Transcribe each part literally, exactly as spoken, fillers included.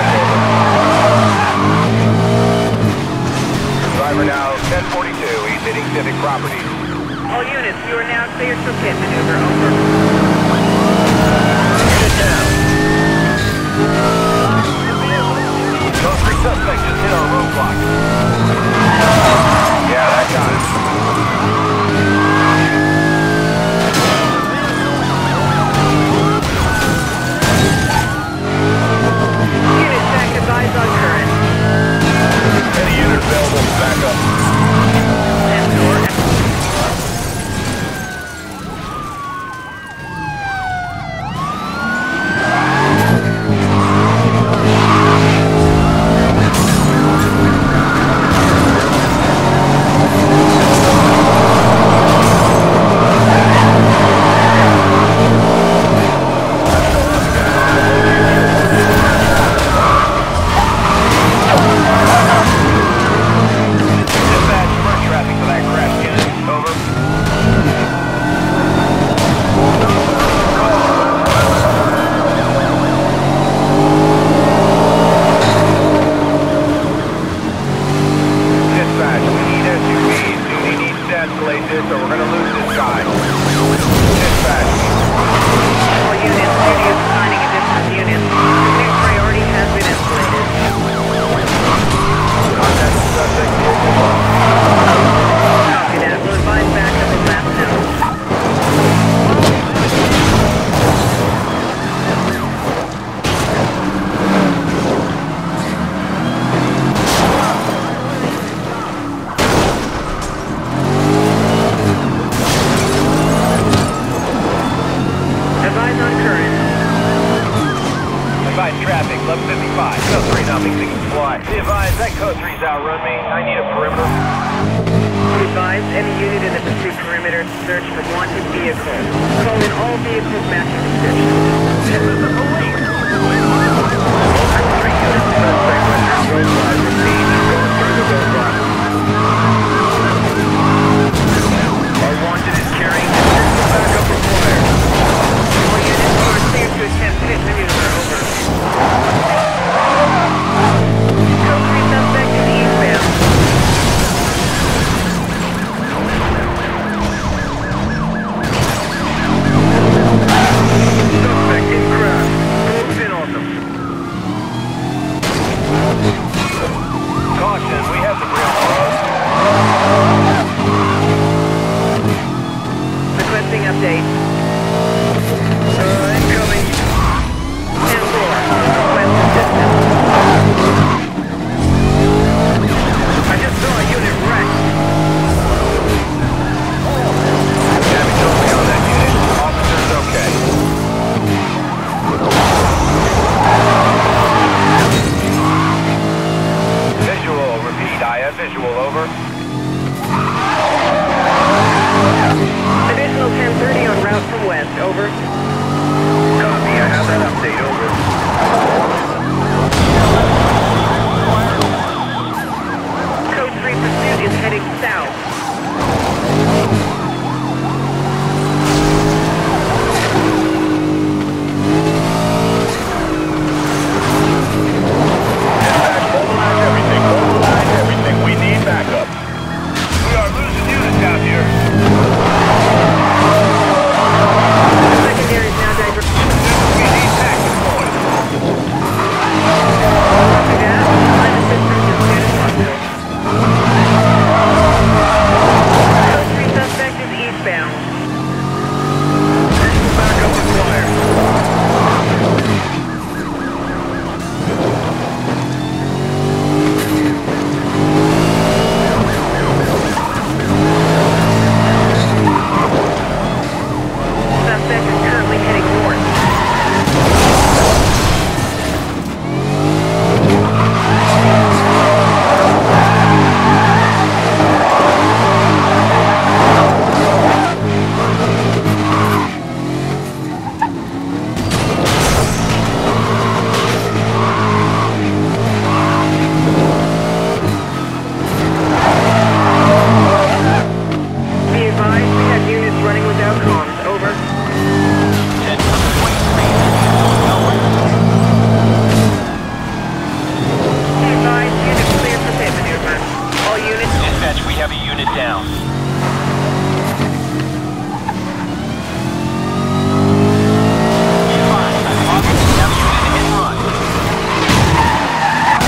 Driver now ten forty-two, he's hitting civic property. All units, you are now cleared for pit maneuver. Over. Unit down. Those three suspects just hit our roadblock. Yeah, that got him. Unit check, advise on current. Any unit available, back up. Left door.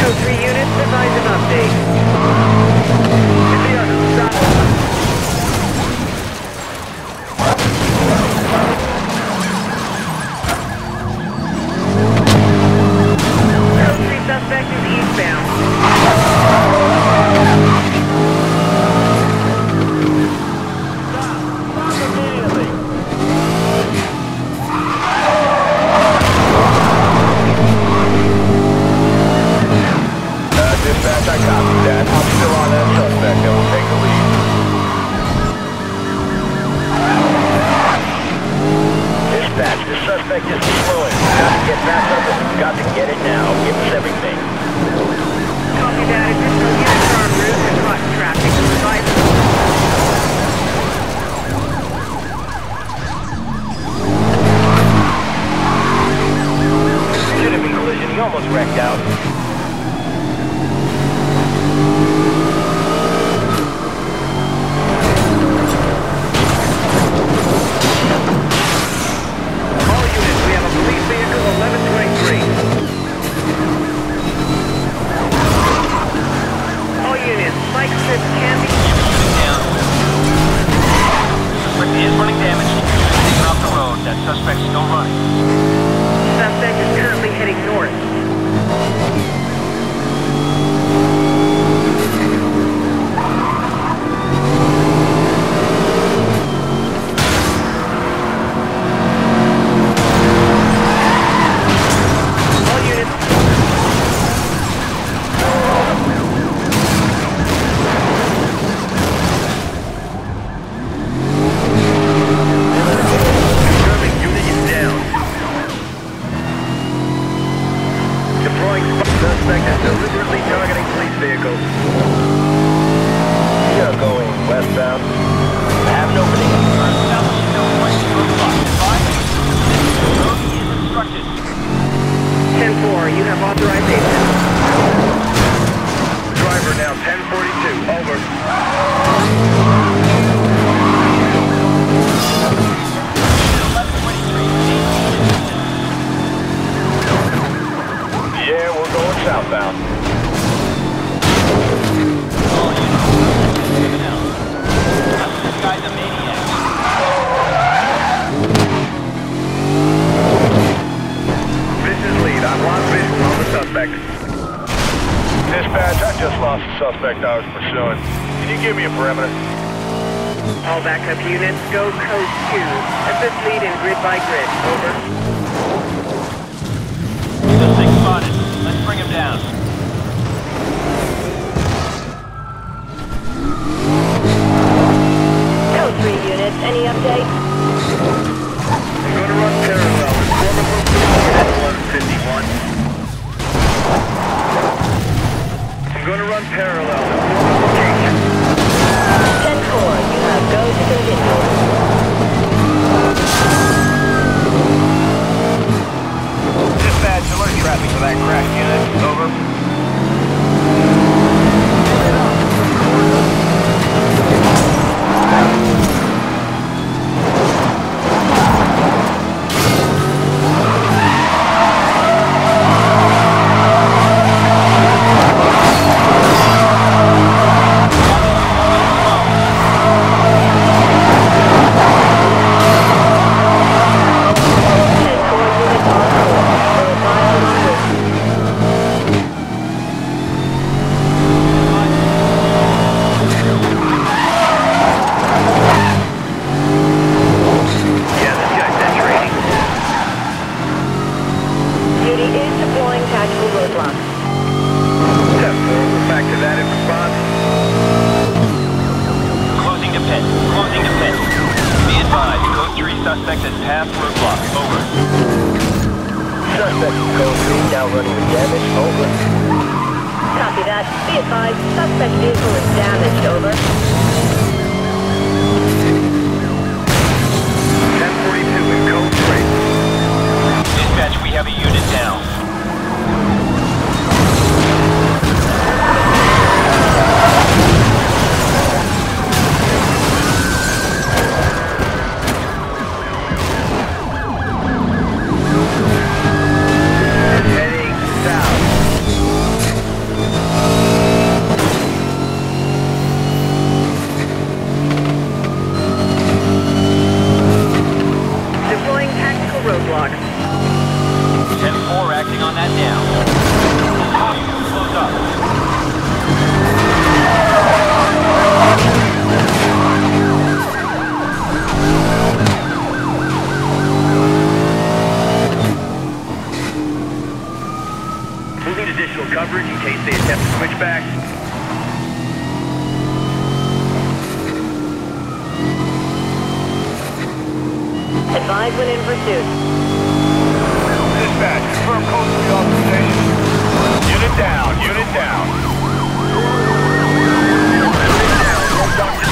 Code three units, advise of update. Indiana, stop. Code three suspect is eastbound. Dispatch, I copy that. I'm still on that suspect and will take the lead. Dispatch, the suspect is slowing. Got to get back up and we've got to get it now. Give us everything. Copy that. Additional units are en route to cross traffic. Advise of Should have been collision. He almost wrecked out. Dispatch, I just lost the suspect I was pursuing. Can you give me a perimeter? all backup units, go code two. Assist lead in grid by grid. Over. Suspect spotted. Let's bring him down. Code three units, any update? I'm going to run parallel. Former location at eleven fifty-one. I'm going to run parallel. Former location. ten four, you have go to Continental. Dispatch, alert traffic for that crash unit. Over. Suspect has passed roadblock. Over. Suspect in code three now running with damage. Over. Copy that. Be advised, suspect vehicle is damaged. Over. ten forty-two in code three. Dispatch, we have a unit down. We'll need additional coverage in case they attempt to switch back. Advise when in pursuit. Dispatch, confirm code three authorization. Unit down, unit down. Unit down, no doctor.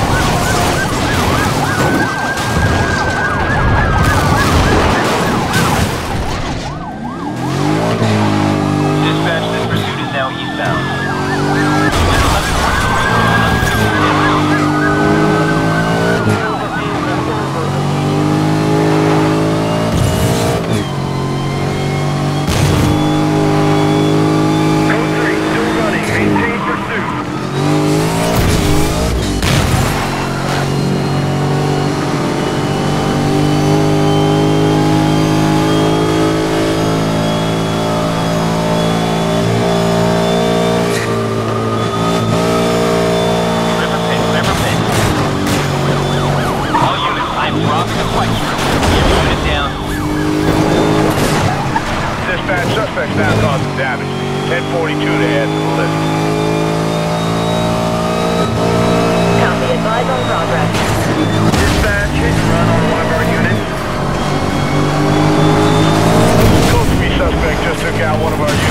Dispatch, this pursuit is now eastbound. Suspects now causing damage. ten forty-two to add to the list. Copy. Advise on progress. Dispatch, hit and run on one of our units. Code three suspect just took out one of our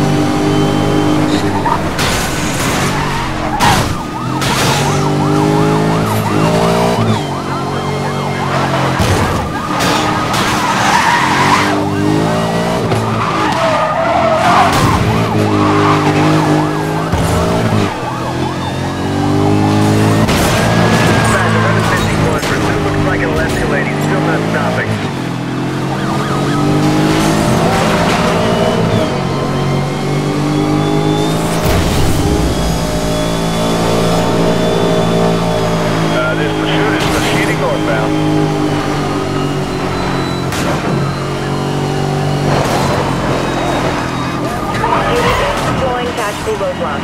units. Roadblock.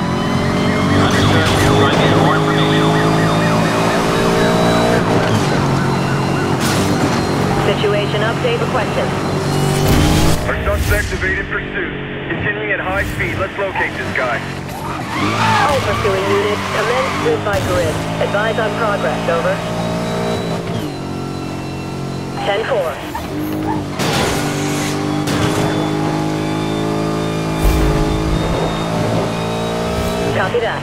Situation update requested. Our suspect evaded pursuit. Continuing at high speed. Let's locate this guy. All pursuing units, commence grid by grid. Advise on progress, over. ten four. Copy that.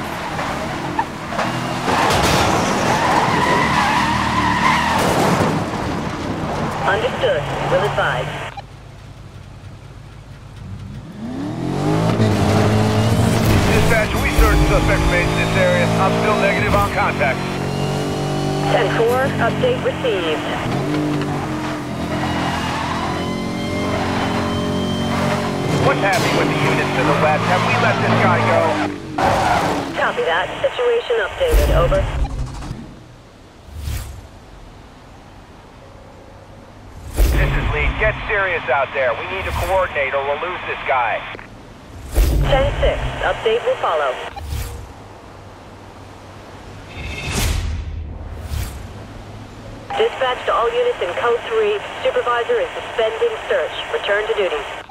Understood. Will advise. Dispatch, we searched suspect remains in this area. I'm still negative on contact. ten four, update received. What's happening with the units to the west? Have we let this guy go? Copy that. Situation updated. Over. This is Lee. Get serious out there. We need to coordinate or we'll lose this guy. ten six. Update will follow. Dispatch to all units in Code three. Supervisor is suspending search. Return to duty.